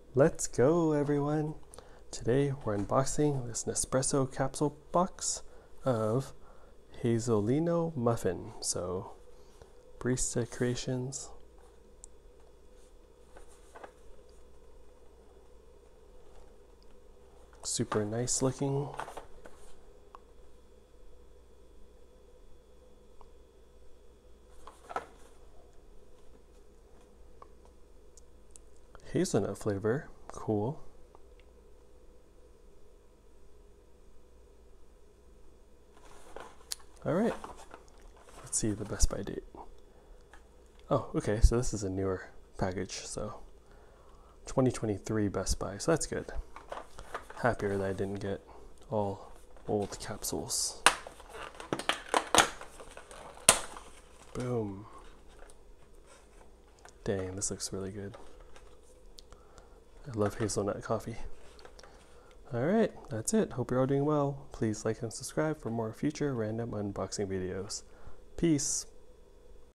Let's go, everyone! Today we're unboxing this Nespresso capsule box of Hazelino Muffin. So, barista creations. Super nice looking. Hazelnut flavor, cool. All right, let's see the Best By date. Oh, okay, so this is a newer package, so 2023 Best By, so that's good. Happier that I didn't get all old capsules. Boom. Dang, this looks really good. I love hazelnut coffee. Alright, that's it. Hope you're all doing well. Please like and subscribe for more future random unboxing videos. Peace.